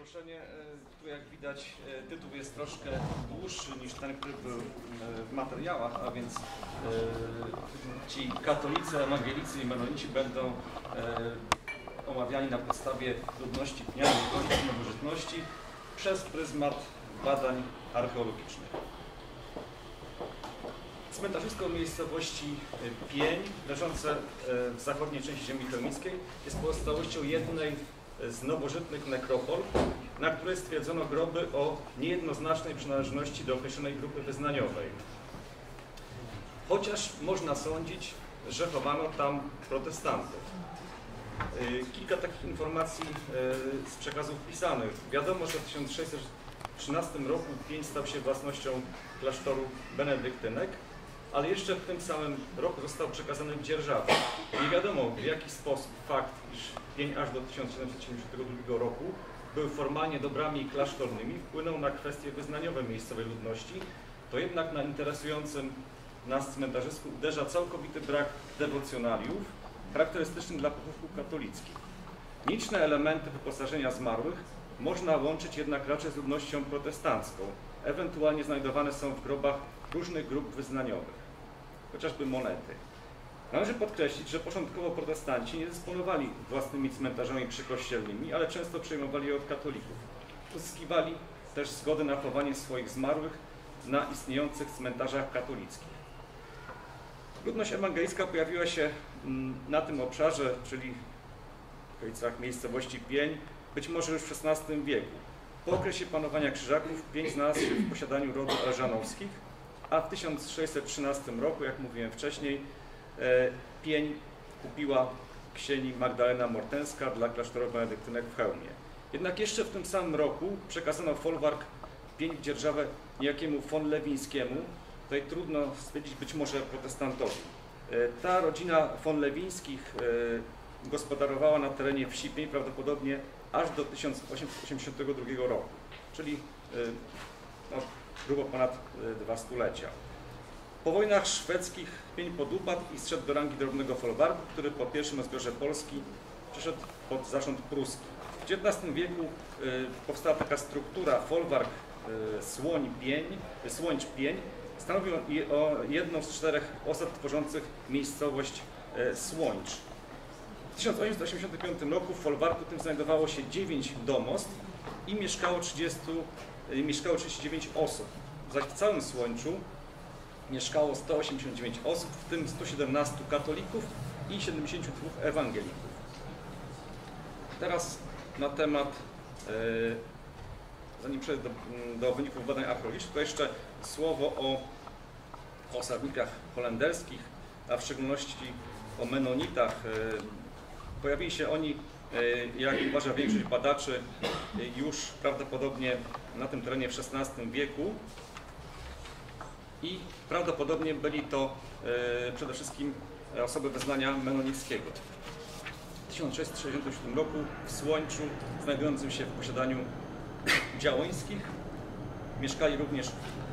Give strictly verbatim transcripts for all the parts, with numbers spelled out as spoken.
zaproszenie. Tu jak widać tytuł jest troszkę dłuższy niż ten, który był w materiałach, a więc ci katolicy, ewangelicy i menonici będą omawiani na podstawie ludności dnia i nowożytności przez pryzmat badań archeologicznych. Cmentarzysko miejscowości Pień, leżące w zachodniej części ziemi chełmickiej, jest pozostałością jednej z nowożytnych nekropol, na której stwierdzono groby o niejednoznacznej przynależności do określonej grupy wyznaniowej. Chociaż można sądzić, że chowano tam protestantów. Kilka takich informacji z przekazów pisanych. Wiadomo, że w tysiąc sześćset trzynastym roku Pień stał się własnością klasztoru benedyktynek, ale jeszcze w tym samym roku został przekazany w dzierżawę. Nie wiadomo, w jaki sposób fakt, iż Pień aż do tysiąc siedemset siedemdziesiątego drugiego roku był formalnie dobrami klasztornymi, wpłynął na kwestie wyznaniowe miejscowej ludności, to jednak na interesującym nas cmentarzysku uderza całkowity brak dewocjonaliów, charakterystyczny dla pochówków katolickich. Liczne elementy wyposażenia zmarłych można łączyć jednak raczej z ludnością protestancką. Ewentualnie znajdowane są w grobach różnych grup wyznaniowych, chociażby monety. Należy podkreślić, że początkowo protestanci nie dysponowali własnymi cmentarzami przykościelnymi, ale często przejmowali je od katolików. Uzyskiwali też zgodę na chowanie swoich zmarłych na istniejących cmentarzach katolickich. Ludność ewangelicka pojawiła się na tym obszarze, czyli w okolicach miejscowości Pień, być może już w szesnastym wieku. Po okresie panowania Krzyżaków Pień znalazł się w posiadaniu rodu Elżanowskich, a w tysiąc sześćset trzynastym roku, jak mówiłem wcześniej, Pień kupiła księgi Magdalena Mortenska dla klasztoru benedyktynek w Chełmie. Jednak jeszcze w tym samym roku przekazano folwark Pień w dzierżawę niejakiemu von Lewińskiemu, tutaj trudno stwierdzić, być może protestantowi. Ta rodzina von Lewińskich gospodarowała na terenie wsi Pień prawdopodobnie aż do tysiąc osiemset osiemdziesiątego drugiego roku, czyli no, grubo ponad dwa stulecia. Po wojnach szwedzkich Pień podupadł i zszedł do rangi drobnego folwarku, który po pierwszym rozbiorze Polski przeszedł pod zarząd pruski. W dziewiętnastym wieku powstała taka struktura folwark Słoń Pień, Słończ Pień. Stanowił jedną z czterech osad tworzących miejscowość Słończ. W tysiąc osiemset osiemdziesiątym piątym roku w folwarku tym znajdowało się dziewięć domostw i mieszkało, trzydzieści, mieszkało trzydzieści dziewięć osób. Zaś w całym Słończu mieszkało sto osiemdziesiąt dziewięć osób, w tym sto siedemnastu katolików i siedemdziesięciu dwóch ewangelików. Teraz na temat, yy, zanim przejdę do, do wyników badań archeologicznych, to jeszcze słowo o osadnikach holenderskich, a w szczególności o menonitach. Yy, pojawili się oni, yy, jak uważa większość badaczy, yy, już prawdopodobnie na tym terenie w szesnastym wieku. I prawdopodobnie byli to e, przede wszystkim osoby wyznania menonickiego. W tysiąc sześćset sześćdziesiątym siódmym roku w Słończu, znajdującym się w posiadaniu Działońskich, mieszkali również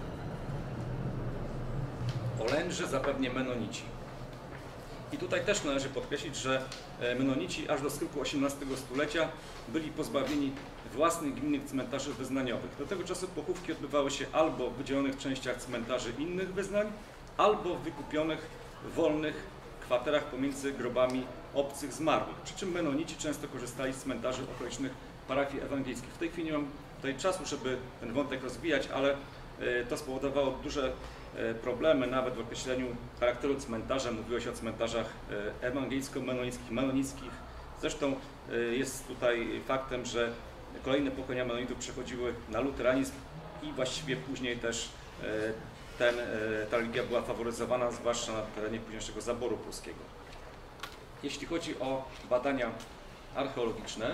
Holendrzy, zapewne menonici. I tutaj też należy podkreślić, że menonici aż do schyłku osiemnastego stulecia byli pozbawieni własnych gminnych cmentarzy wyznaniowych. Do tego czasu pochówki odbywały się albo w wydzielonych częściach cmentarzy innych wyznań, albo w wykupionych, wolnych kwaterach pomiędzy grobami obcych zmarłych. Przy czym menonici często korzystali z cmentarzy okolicznych parafii ewangelickich. W tej chwili nie mam tutaj czasu, żeby ten wątek rozwijać, ale to spowodowało duże problemy nawet w określeniu charakteru cmentarza. Mówiło się o cmentarzach ewangelicko-menonickich, menonickich. Zresztą jest tutaj faktem, że kolejne pokolenia menonitów przechodziły na luteranizm i właściwie później też ten, ta religia była faworyzowana, zwłaszcza na terenie późniejszego zaboru pruskiego. Jeśli chodzi o badania archeologiczne,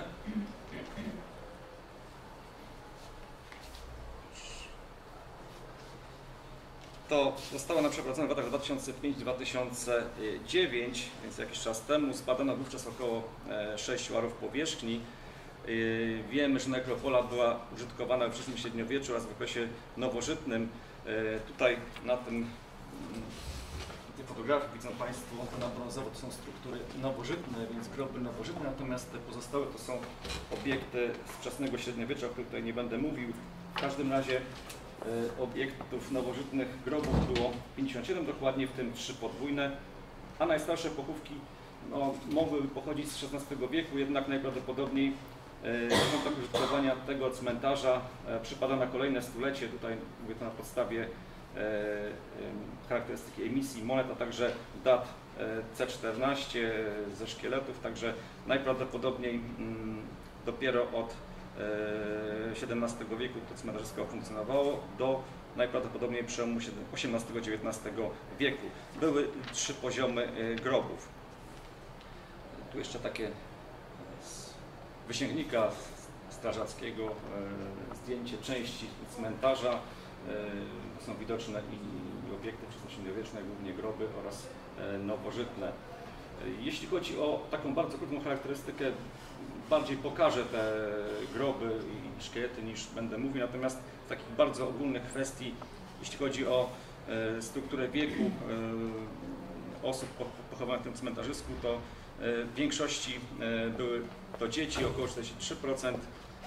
to została ona przeprowadzona w latach dwa tysiące piąty do dwa tysiące dziewiątego, więc jakiś czas temu. Zbadano wówczas około sześciu arów powierzchni. Wiemy, że nekropola była użytkowana we wczesnym średniowieczu oraz w okresie nowożytnym. Tutaj na tym fotografii widzą Państwo, to na brązowo to są struktury nowożytne, więc groby nowożytne, natomiast te pozostałe to są obiekty z wczesnego średniowiecza, o których tutaj nie będę mówił. W każdym razie obiektów nowożytnych grobów było pięćdziesiąt siedem dokładnie, w tym trzy podwójne, a najstarsze pochówki no, mogły pochodzić z szesnastego wieku, jednak najprawdopodobniej początek użytkowania tego cmentarza przypada na kolejne stulecie. Tutaj mówię to na podstawie charakterystyki emisji monet, a także dat C czternaście ze szkieletów, także najprawdopodobniej dopiero od siedemnastego wieku to cmentarzysko funkcjonowało do najprawdopodobniej przełomu osiemnastego dziewiętnastego wieku. Były trzy poziomy grobów. Tu jeszcze takie z wysięgnika strażackiego zdjęcie części cmentarza. Są widoczne i obiekty wczesnośredniowieczne, głównie groby oraz nowożytne. Jeśli chodzi o taką bardzo krótką charakterystykę, bardziej pokażę te groby i szkielety niż będę mówił, natomiast z takich bardzo ogólnych kwestii, jeśli chodzi o strukturę wieku osób pochowanych w tym cmentarzysku, to w większości były to dzieci, około czterdzieści trzy procent,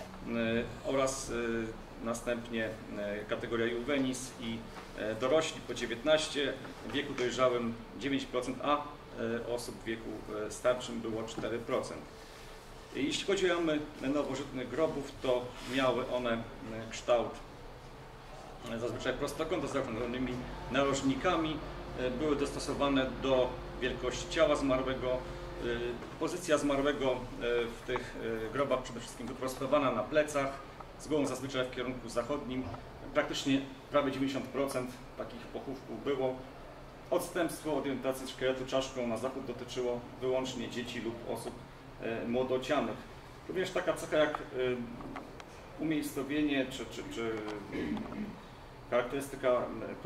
oraz następnie kategoria juvenis i dorośli po dziewiętnaście procent, w wieku dojrzałym dziewięć procent, a osób w wieku starszym było cztery procent. Jeśli chodzi o jamy nowożytnych grobów, to miały one kształt zazwyczaj prostokąta z zakręconymi narożnikami, były dostosowane do wielkości ciała zmarłego. Pozycja zmarłego w tych grobach przede wszystkim wyprostowana na plecach, z głową zazwyczaj w kierunku zachodnim. Praktycznie prawie dziewięćdziesiąt procent takich pochówków było. Odstępstwo orientacji szkieletu czaszką na zachód dotyczyło wyłącznie dzieci lub osób młodocianych. Również taka cecha jak umiejscowienie czy, czy, czy charakterystyka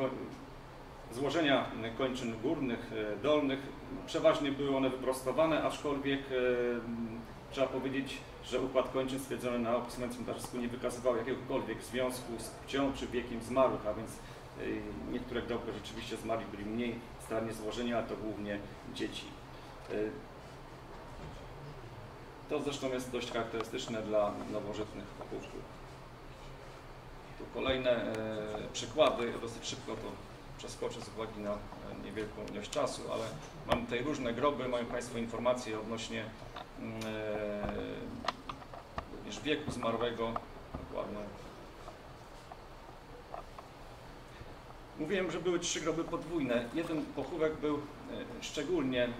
złożenia kończyn górnych, dolnych. Przeważnie były one wyprostowane, aczkolwiek trzeba powiedzieć, że układ kończyn stwierdzony na opisywanym cmentarzysku nie wykazywał jakiegokolwiek związku z płcią czy wiekiem zmarłych, a więc niektóre groby rzeczywiście zmarli byli mniej starannie złożeni, ale to głównie dzieci. To zresztą jest dość charakterystyczne dla nowożytnych pochówków. Tu kolejne e, przykłady, dosyć szybko to przeskoczę z uwagi na niewielką ilość czasu, ale mamy tutaj różne groby, mają Państwo informacje odnośnie e, również wieku zmarłego, dokładnie. Mówiłem, że były trzy groby podwójne. Jeden pochówek był e, szczególnie e,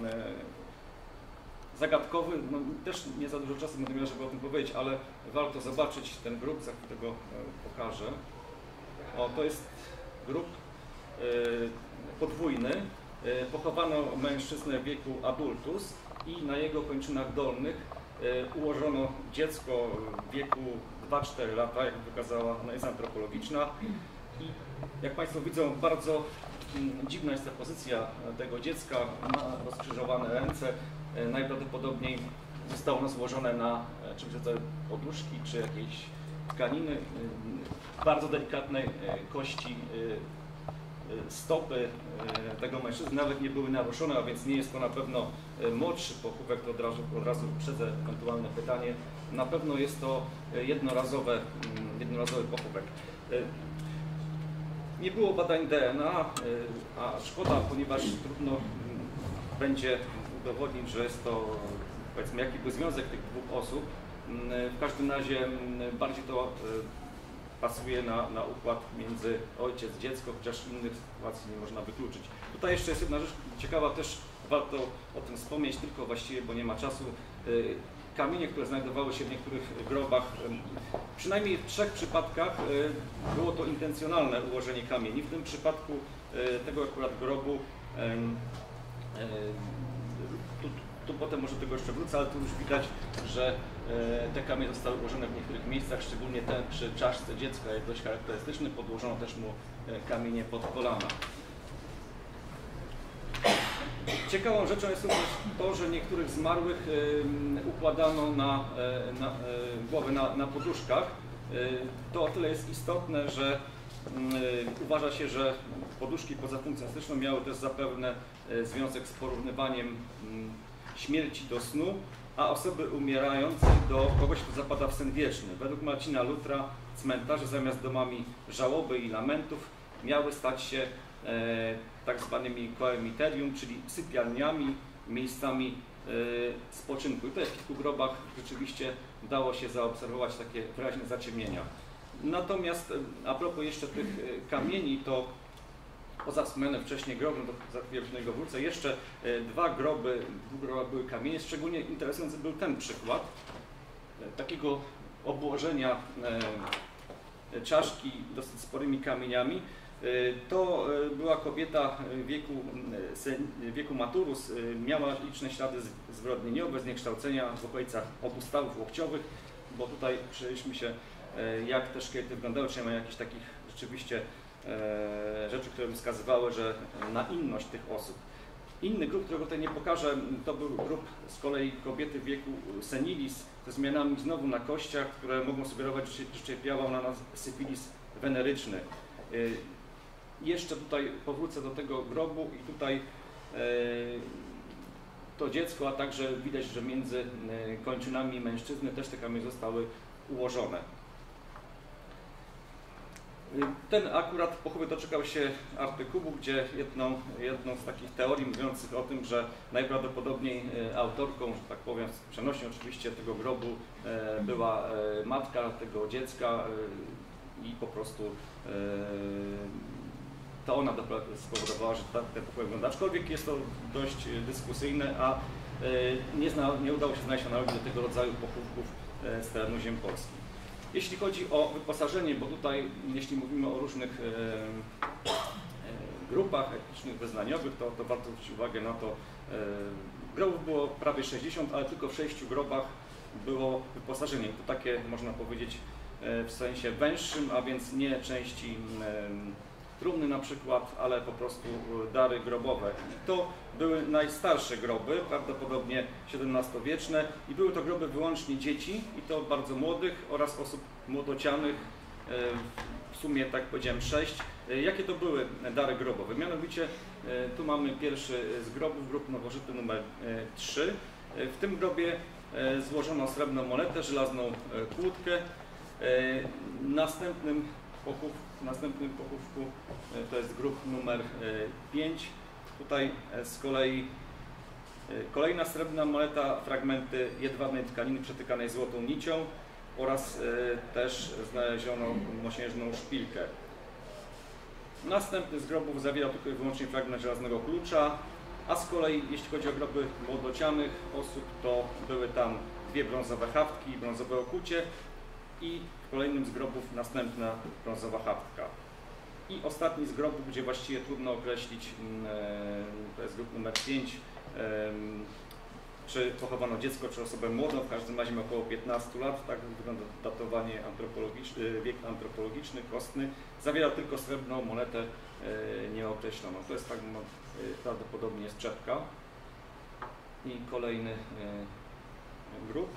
zagadkowy, no, też nie za dużo czasu będę miał, żeby o tym powiedzieć, ale warto zobaczyć ten grób, za chwilę go pokażę. O, to jest grób e, podwójny. E, pochowano mężczyznę w wieku adultus i na jego kończynach dolnych e, ułożono dziecko w wieku dwa cztery lata, jak wykazała analiza antropologiczna. I jak Państwo widzą, bardzo dziwna jest ta pozycja tego dziecka, ma rozkrzyżowane ręce. Najprawdopodobniej zostało ono złożone na czymś rodzaju poduszki czy jakiejś tkaniny, bardzo delikatnej kości stopy tego mężczyzny nawet nie były naruszone, a więc nie jest to na pewno młodszy pochówek, to od razu, od razu uprzedzę ewentualne pytanie. Na pewno jest to jednorazowe, jednorazowy pochówek. Nie było badań D N A, a szkoda, ponieważ trudno będzie udowodnić, że jest to, powiedzmy, jaki był związek tych dwóch osób. W każdym razie bardziej to pasuje na, na układ między ojciec, dziecko, chociaż innych sytuacji nie można wykluczyć. Tutaj jeszcze jest jedna rzecz ciekawa, też warto o tym wspomnieć, tylko właściwie, bo nie ma czasu. Kamienie, które znajdowały się w niektórych grobach, przynajmniej w trzech przypadkach było to intencjonalne ułożenie kamieni. W tym przypadku tego akurat grobu, tu, tu potem może do tego jeszcze wrócę, ale tu już widać, że te kamienie zostały ułożone w niektórych miejscach, szczególnie ten przy czaszce dziecka jest dość charakterystyczny, podłożono też mu kamienie pod kolana. Ciekawą rzeczą jest również to, że niektórych zmarłych układano na, na głowy na, na poduszkach. To o tyle jest istotne, że Uważa się, że poduszki poza funkcją estetyczną miały też zapewne związek z porównywaniem śmierci do snu, a osoby umierające do kogoś, kto zapada w sen wieczny. Według Marcina Lutra cmentarze zamiast domami żałoby i lamentów miały stać się e, tak zwanymi koemiterium, czyli sypialniami, miejscami e, spoczynku. I tutaj w kilku grobach rzeczywiście dało się zaobserwować takie wyraźne zaciemnienia. Natomiast a propos jeszcze tych kamieni, to poza wspomnianym wcześniej grobem, to za chwilę do niego wrócę, jeszcze dwa groby, dwóch grobach były kamienie. Szczególnie interesujący był ten przykład takiego obłożenia czaszki dosyć sporymi kamieniami. To była kobieta w wieku, wieku maturus, miała liczne ślady zwyrodnieniowe, zniekształcenia w okolicach obu stawów łokciowych, bo tutaj przyjrzeliśmy się, jak te szkielety wyglądały, czy nie ma jakichś takich rzeczywiście e, rzeczy, które by wskazywały, że na inność tych osób. Inny grup, którego tutaj nie pokażę, to był grup z kolei kobiety w wieku senilis, ze zmianami znowu na kościach, które mogą sugerować, że cierpiała na nas syfilis weneryczny. E, jeszcze tutaj powrócę do tego grobu i tutaj e, to dziecko, a także widać, że między kończynami mężczyzny też te kamienie zostały ułożone. Ten akurat pochówek doczekał się artykułu, gdzie jedną, jedną z takich teorii mówiących o tym, że najprawdopodobniej autorką, że tak powiem, przenośnie oczywiście tego grobu była matka tego dziecka i po prostu to ona spowodowała, że ten pochówek wygląda. Aczkolwiek jest to dość dyskusyjne, a nie, zna, nie udało się znaleźć analogii do tego rodzaju pochówków z terenu ziem polskich. Jeśli chodzi o wyposażenie, bo tutaj jeśli mówimy o różnych e, e, grupach etnicznych, wyznaniowych, to, to warto zwrócić uwagę na to, e, grobów było prawie sześćdziesiąt, ale tylko w sześciu grobach było wyposażenie. To takie, można powiedzieć, e, w sensie węższym, a więc nie części e, trumny na przykład, ale po prostu dary grobowe. I to były najstarsze groby, prawdopodobnie siedemnastowieczne i były to groby wyłącznie dzieci i to bardzo młodych oraz osób młodocianych, w sumie tak powiedziałem sześć. Jakie to były dary grobowe? Mianowicie tu mamy pierwszy z grobów, grób nowożytny numer trzy. W tym grobie złożono srebrną monetę, żelazną kłódkę. Następnym pochów, w następnym pochówku to jest grób numer pięć. Tutaj z kolei kolejna srebrna moneta, fragmenty jedwabnej tkaniny przetykanej złotą nicią oraz też znaleziono mosiężną szpilkę. Następny z grobów zawierał tylko i wyłącznie fragment żelaznego klucza, a z kolei jeśli chodzi o groby młodocianych osób, to były tam dwie brązowe haftki i brązowe okucie i w kolejnym z grobów następna brązowa haftka. I ostatni z grobów, gdzie właściwie trudno określić, to jest grób numer pięć, czy pochowano dziecko, czy osobę młodą, w każdym razie około piętnastu lat, tak wygląda datowanie antropologiczne, wiek antropologiczny, kostny, zawierał tylko srebrną monetę nieokreśloną. To jest tak, prawdopodobnie jest czepka. I kolejny grób.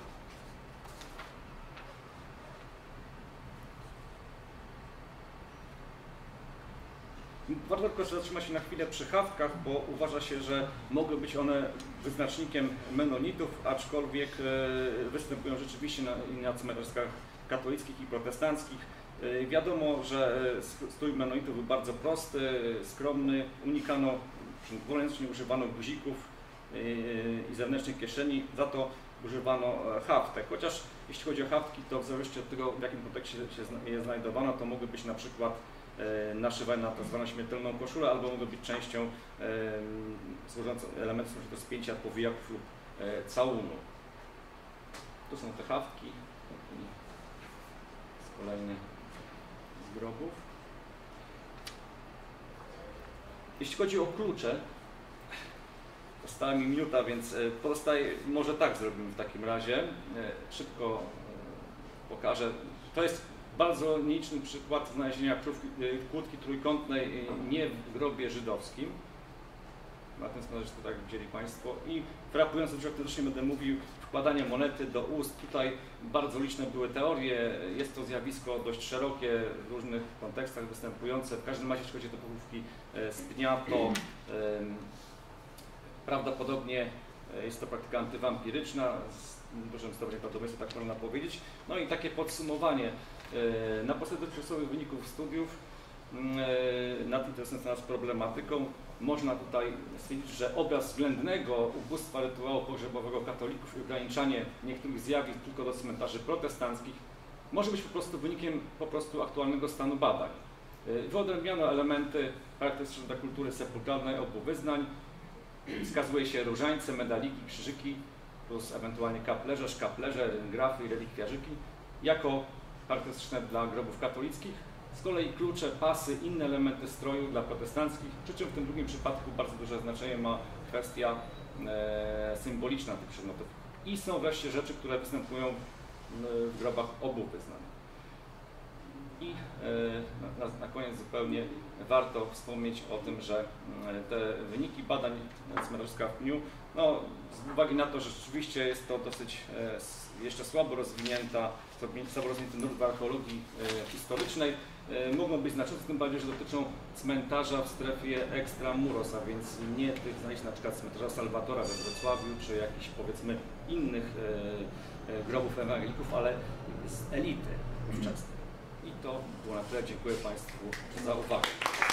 Warto tylko zatrzymać się na chwilę przy haftkach, bo uważa się, że mogły być one wyznacznikiem menonitów, aczkolwiek występują rzeczywiście na, na cmentarzach katolickich i protestanckich. Wiadomo, że strój menonitów był bardzo prosty, skromny, unikano, dwuręcznie używano guzików i zewnętrznych kieszeni, za to używano haftek. Chociaż jeśli chodzi o haftki, to w zależności od tego, w jakim kontekście się je znajdowano, to mogły być na przykład naszywane na tak zwaną śmiertelną koszulę, albo mogą być częścią e, służącą elementem do spięcia powijaków lub e, całunu. To są te haftki z kolejnych z grobów. Jeśli chodzi o klucze, została mi minuta, więc pozostaje, może tak zrobimy w takim razie. Szybko pokażę. To jest bardzo nieliczny przykład znalezienia kłódki trójkątnej nie w grobie żydowskim. Na ten cmentarzysty, tak jak widzieli Państwo. I frapująco, że też nie będę mówił, wkładanie monety do ust. Tutaj bardzo liczne były teorie. Jest to zjawisko dość szerokie, w różnych kontekstach występujące. W każdym razie, jeśli chodzi o te pochówki z pnia, to um, prawdopodobnie jest to praktyka antywampiryczna, z dużym stopniem prawdopodobieństwa, tak można powiedzieć. No i takie podsumowanie. Na podstawie dotychczasowych wyników studiów nad interesującą nas problematyką można tutaj stwierdzić, że obraz względnego ubóstwa rytuału pogrzebowego katolików i ograniczanie niektórych zjawisk tylko do cmentarzy protestanckich może być po prostu wynikiem po prostu aktualnego stanu badań. Wyodrębniono elementy charakterystyczne dla kultury sepulkralnej obu wyznań. Wskazuje się różańce, medaliki, krzyżyki plus ewentualnie kaplerze, szkaplerze, grafy i relikwiarzyki jako charakterystyczne dla grobów katolickich. Z kolei klucze, pasy, inne elementy stroju dla protestanckich, przy czym w tym drugim przypadku bardzo duże znaczenie ma kwestia e, symboliczna tych przedmiotów. I są wreszcie rzeczy, które występują w grobach obu wyznań. I e, na, na koniec zupełnie warto wspomnieć o tym, że te wyniki badań cmentarzyska w pniu, no, z uwagi na to, że rzeczywiście jest to dosyć e, jeszcze słabo rozwinięta, słabo rozwinięty nurt w archeologii e, historycznej, e, mogą być znaczące, tym bardziej, że dotyczą cmentarza w strefie extramuros, a więc nie tych znaleźć na przykład cmentarza Salwatora we Wrocławiu, czy jakichś powiedzmy innych e, e, grobów ewangelików, ale z elity ówczesnej. I to było na tyle. Dziękuję Państwu za uwagę.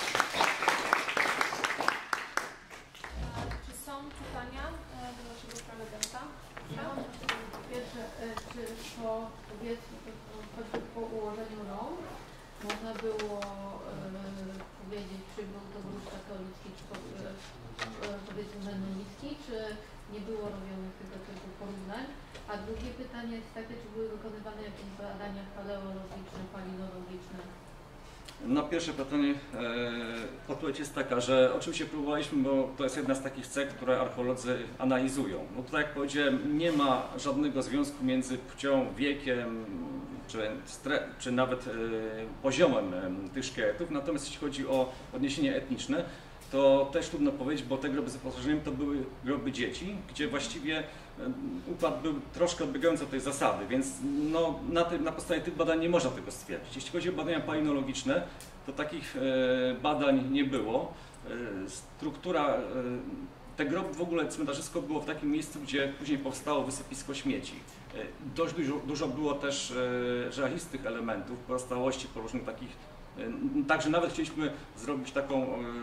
Czy są pytania do naszego prelegenta? Ja mam po pierwsze, czy po, powiedzmy, choćby po ułożeniu rąk można było e, powiedzieć, czy był to grób katolicki, czy po, e, powiedzmy menonicki, czy nie było robionych tego typu porównań? A drugie pytanie jest takie, czy były wykonywane jakieś badania paleologiczne, palinologiczne? Na pierwsze pytanie e, odpowiedź jest taka, że oczywiście próbowaliśmy, bo to jest jedna z takich cech, które archeolodzy analizują. No tutaj, jak powiedziałem, nie ma żadnego związku między płcią, wiekiem, czy, czy nawet e, poziomem e, tych szkieletów. Natomiast jeśli chodzi o odniesienie etniczne, to też trudno powiedzieć, bo te groby z wyposażeniem to były groby dzieci, gdzie właściwie układ był troszkę odbiegający od tej zasady, więc no, na, tym, na podstawie tych badań nie można tego stwierdzić. Jeśli chodzi o badania palinologiczne, to takich e, badań nie było. E, struktura, e, te groby w ogóle cmentarzysko było w takim miejscu, gdzie później powstało wysypisko śmieci. E, dość dużo, dużo było też e, żelazistych elementów, pozostałości po różnych takich. Także nawet chcieliśmy zrobić taką,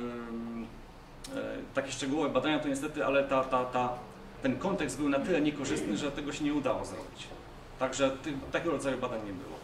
takie szczegółowe badania, to niestety, ale ta, ta, ta, ten kontekst był na tyle niekorzystny, że tego się nie udało zrobić. Także ty, takiego rodzaju badań nie było.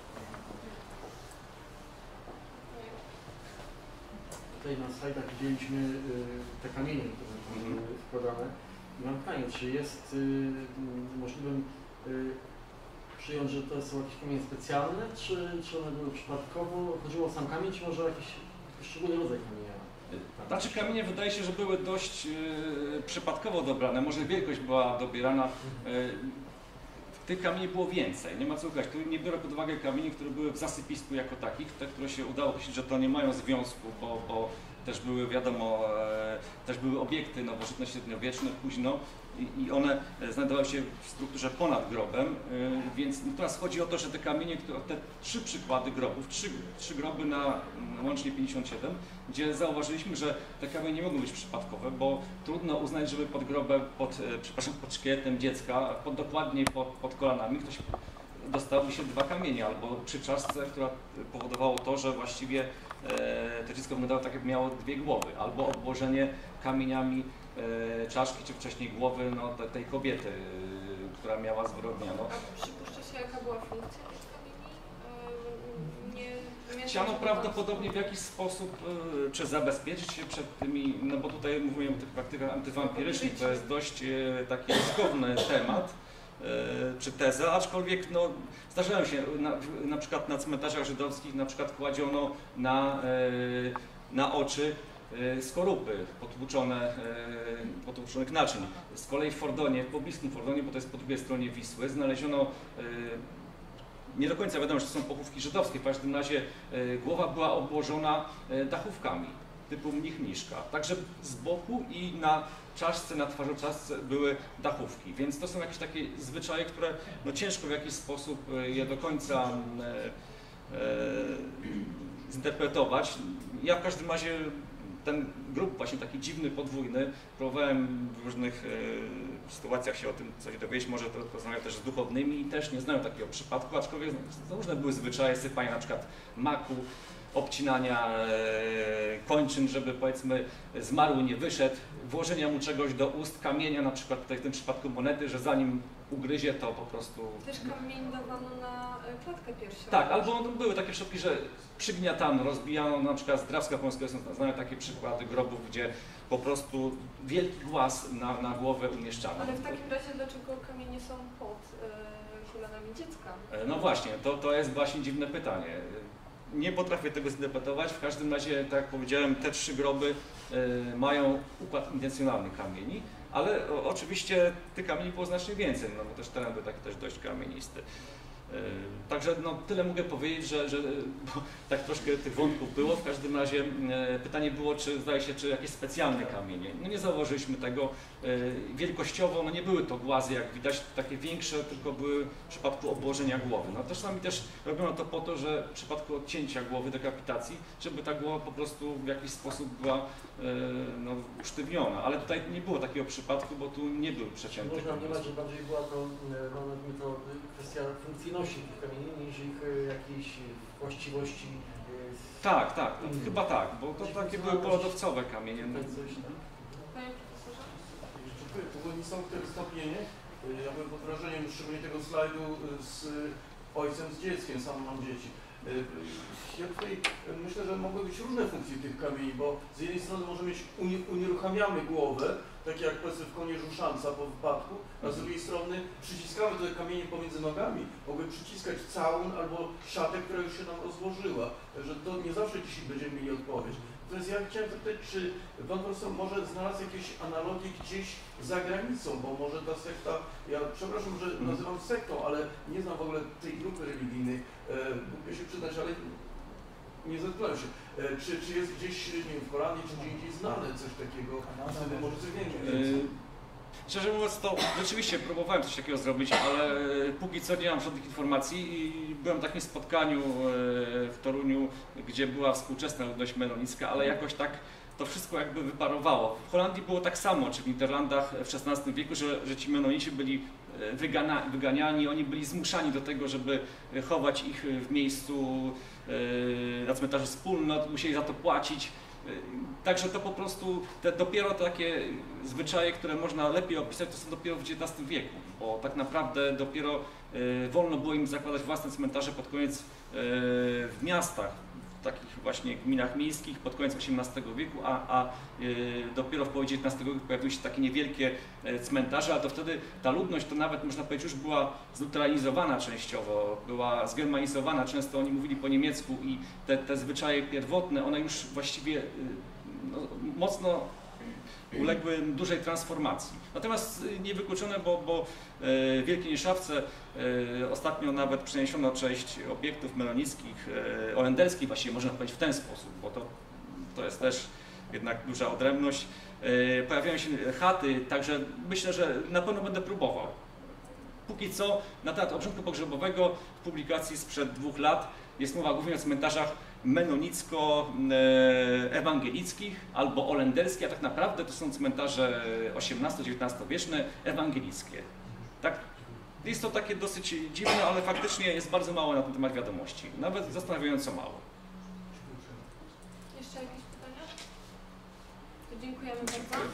Tutaj na slajdach widzieliśmy te kamienie, które były wkładane. I mam pytanie, czy jest możliwym przyjąć, że to są jakieś kamienie specjalne, czy, czy one były przypadkowo? Chodziło o sam kamień, czy może jakiś szczególny rodzaj kamienia? Znaczy kamienie wydaje się, że były dość yy, przypadkowo dobrane, może wielkość była dobierana. Yy, tych kamieni było więcej, nie ma co ukrywać. Tu nie biorę pod uwagę kamieni, które były w zasypisku jako takich, te, które się udało określić, że to nie mają związku, bo, bo też były, wiadomo, e, też były obiekty nowożytne, średniowieczne, późno i, i one znajdowały się w strukturze ponad grobem, e, więc teraz chodzi o to, że te kamienie, które, te trzy przykłady grobów, trzy, trzy groby na łącznie pięćdziesiąt siedem, gdzie zauważyliśmy, że te kamienie nie mogą być przypadkowe, bo trudno uznać, żeby pod grobem, pod, e, przepraszam, pod szkieletem dziecka, pod, dokładnie pod, pod kolanami ktoś dostałyby się dwa kamienie, albo przy czaszce, która powodowało to, że właściwie e, to dziecko wyglądało tak, jakby miało dwie głowy, albo obłożenie kamieniami e, czaszki, czy wcześniej głowy no, te, tej kobiety, e, która miała zwyrodniano. A przypuszcza się, jaka była funkcja tych kamieni? E, nie, Chciano prawdopodobnie w jakiś sposób, e, czy zabezpieczyć się przed tymi, no bo tutaj mówimy o tych praktykach antywampirycznych, to jest dość e, taki ryzykowny temat, czy teza, aczkolwiek no, zdarzają się, na, na przykład na cmentarzach żydowskich na przykład kładziono na, na oczy skorupy potłuczone, potłuczonych naczyń. Z kolei w Fordonie, w pobliskim Fordonie, bo to jest po drugiej stronie Wisły, znaleziono, nie do końca wiadomo, że to są pochówki żydowskie, w każdym razie głowa była obłożona dachówkami. typu mnich mniszka. Także z boku i na czaszce, na twarzoczaszce były dachówki, więc to są jakieś takie zwyczaje, które no ciężko w jakiś sposób je do końca e, e, zinterpretować. Ja w każdym razie ten grup właśnie taki dziwny, podwójny, próbowałem w różnych e, sytuacjach się o tym coś dowiedzieć, może to rozmawiam też z duchownymi i też nie znają takiego przypadku, aczkolwiek no, różne były zwyczaje sypania na przykład maku, obcinania e, kończyn, żeby powiedzmy zmarły nie wyszedł, włożenia mu czegoś do ust, kamienia, na przykład tutaj w tym przypadku monety, że zanim ugryzie, to po prostu... Też kamień dawano na e, klatkę piersiową. Tak, albo były takie przypadki, że przygniatano, rozbijano, na przykład z Drawska Pomorskiego są znane takie przykłady grobów, gdzie po prostu wielki głaz na, na głowę umieszczano. Ale w takim razie dlaczego kamienie są pod e, kolanami dziecka? E, No właśnie, to, to jest właśnie dziwne pytanie. Nie potrafię tego zinterpretować, w każdym razie, tak jak powiedziałem, te trzy groby y, mają układ intencjonalny kamieni, ale o, oczywiście tych kamieni było znacznie więcej, no bo też teren był taki też dość kamienisty. Y, także no, tyle mogę powiedzieć, że, że bo tak troszkę tych wątków było, w każdym razie y, pytanie było, czy zdaje się, czy jakieś specjalne kamienie. No nie zauważyliśmy tego. Y, wielkościowo no nie były to głazy, jak widać, takie większe, tylko były w przypadku obłożenia głowy. No czasami też robiono to po to, że w przypadku odcięcia głowy, dekapitacji, żeby ta głowa po prostu w jakiś sposób była y, no, usztywniona, ale tutaj nie było takiego przypadku, bo tu nie były przecięte. Można mniemać, że bardziej była to, no, nazwijmy to kwestia funkcjonalności tych kamieni niż ich y, jakiejś właściwości. y, Tak, tak, Mm. chyba tak, bo to takie były polodowcowe kamienie. No. Coś, tak? Panie profesorze? Dziękuję. To było niesamowite wystąpienie. Ja byłem pod wrażeniem szczególnie tego slajdu z ojcem, z dzieckiem, sam mam dzieci. Ja tutaj myślę, że mogły być różne funkcje tych kamieni, bo z jednej strony możemy mieć, unieruchamiamy głowę, tak jak powiedzmy w konie żuszanca po wypadku, a z drugiej strony przyciskamy te kamienie pomiędzy nogami, mogły przyciskać całun albo szatę, która już się nam rozłożyła. Że to nie zawsze dzisiaj będziemy mieli odpowiedź. Natomiast ja chciałem zapytać, czy pan profesor może znalazł jakieś analogie gdzieś za granicą, bo może ta sekta, ja przepraszam, że nazywam sektą, ale nie znam w ogóle tej grupy religijnej, e, mogę się przyznać, ale nie zetknąłem się. E, czy, czy jest gdzieś, nie wiem, w Koranie, czy gdzie indziej znane coś takiego, wtedy może coś więcej. Yy, Szczerze mówiąc, to rzeczywiście próbowałem coś takiego zrobić, ale póki co nie mam żadnych informacji i byłem w takim spotkaniu w Toruniu, gdzie była współczesna ludność melonicka, ale jakoś tak to wszystko jakby wyparowało. W Holandii było tak samo, czy w Niderlandach w szesnastym wieku, że, że ci menonici byli wygana, wyganiani, oni byli zmuszani do tego, żeby chować ich w miejscu na cmentarzu wspólnot, musieli za to płacić. Także to po prostu, te dopiero takie zwyczaje, które można lepiej opisać, to są dopiero w dziewiętnastym wieku, bo tak naprawdę dopiero y, wolno było im zakładać własne cmentarze pod koniec y, w miastach, w takich właśnie gminach miejskich pod koniec osiemnastego wieku, a, a y, dopiero w połowie dziewiętnastego wieku pojawiły się takie niewielkie y, cmentarze, a to wtedy ta ludność to nawet można powiedzieć już była zluteranizowana częściowo, była zgermanizowana, często oni mówili po niemiecku i te, te zwyczaje pierwotne, one już właściwie y, no, mocno uległy dużej transformacji. Natomiast niewykluczone, bo, bo w Wielkiej Nieszawce ostatnio nawet przeniesiono część obiektów melonickich, holenderskich, właściwie można powiedzieć w ten sposób, bo to, to jest też jednak duża odrębność. Pojawiają się chaty, także myślę, że na pewno będę próbował. Póki co na temat obrządku pogrzebowego w publikacji sprzed dwóch lat jest mowa głównie o cmentarzach menonicko-ewangelickich albo holenderskich, a tak naprawdę to są cmentarze osiemnasto-dziewiętnastowieczne, ewangelickie. Tak? Jest to takie dosyć dziwne, ale faktycznie jest bardzo mało na ten temat wiadomości, nawet zastanawiająco mało. Jeszcze jakieś pytania? To dziękujemy bardzo.